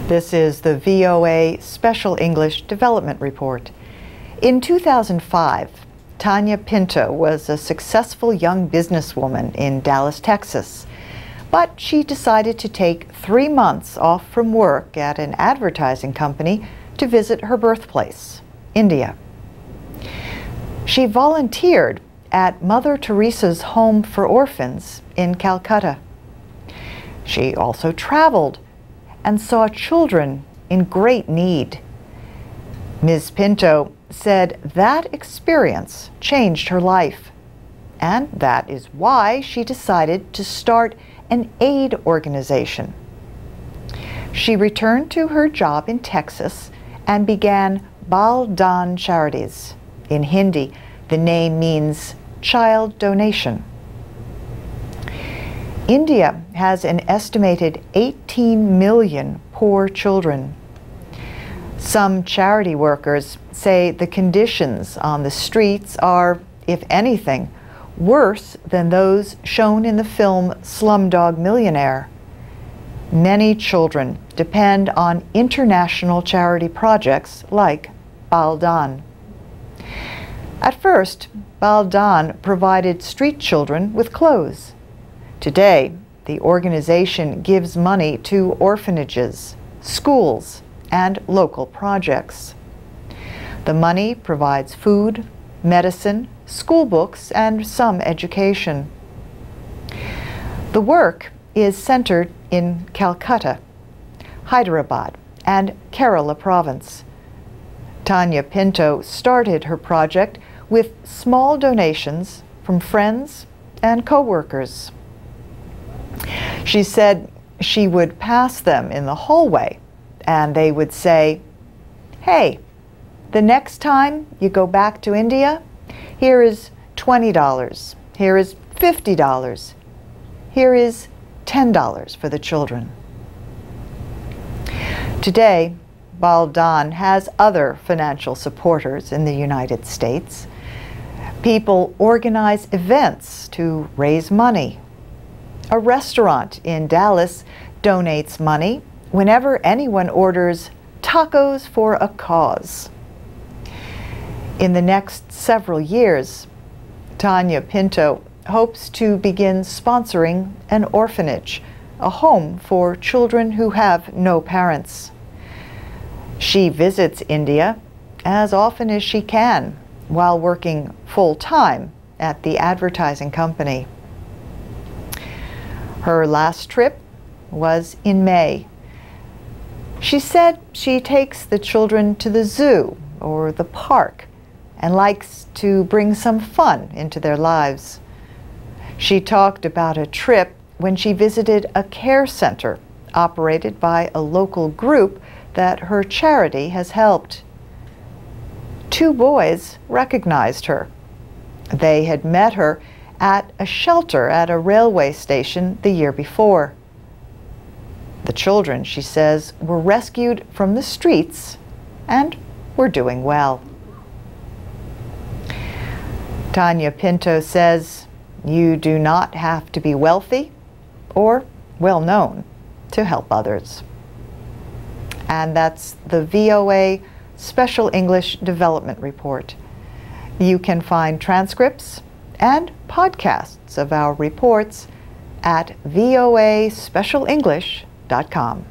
This is the VOA Special English Development Report. In 2005, Tanya Pinto was a successful young businesswoman in Dallas, Texas. But she decided to take 3 months off from work at an advertising company to visit her birthplace, India. She volunteered at Mother Teresa's Home for Orphans in Calcutta. She also traveled and saw children in great need. Ms. Pinto said that experience changed her life, and that is why she decided to start an aid organization. She returned to her job in Texas and began Baal Dan Charities. In Hindi, the name means child donation. India has an estimated 18 million poor children. Some charity workers say the conditions on the streets are, if anything, worse than those shown in the film Slumdog Millionaire. Many children depend on international charity projects like Baal Dan. At first, Baal Dan provided street children with clothes. Today, the organization gives money to orphanages, schools, and local projects. The money provides food, medicine, school books, and some education. The work is centered in Kolkata, Hyderabad, and Kerala province. Tanya Pinto started her project with small donations from friends and co-workers. She said she would pass them in the hallway, and they would say, "Hey, the next time you go back to India, here is $20, here is $50, here is $10 for the children." Today, Baal Dan has other financial supporters in the United States. People organize events to raise money. A restaurant in Dallas donates money whenever anyone orders tacos for a cause. In the next several years, Tanya Pinto hopes to begin sponsoring an orphanage, a home for children who have no parents. She visits India as often as she can while working full-time at the advertising company. Her last trip was in May. She said she takes the children to the zoo or the park and likes to bring some fun into their lives. She talked about a trip when she visited a care center operated by a local group that her charity has helped. 2 boys recognized her. They had met her at a shelter at a railway station the year before. The children, she says, were rescued from the streets and were doing well. Tanya Pinto says, you do not have to be wealthy or well-known to help others. And that's the VOA Special English Development Report. You can find transcripts and podcasts of our reports at voaspecialenglish.com.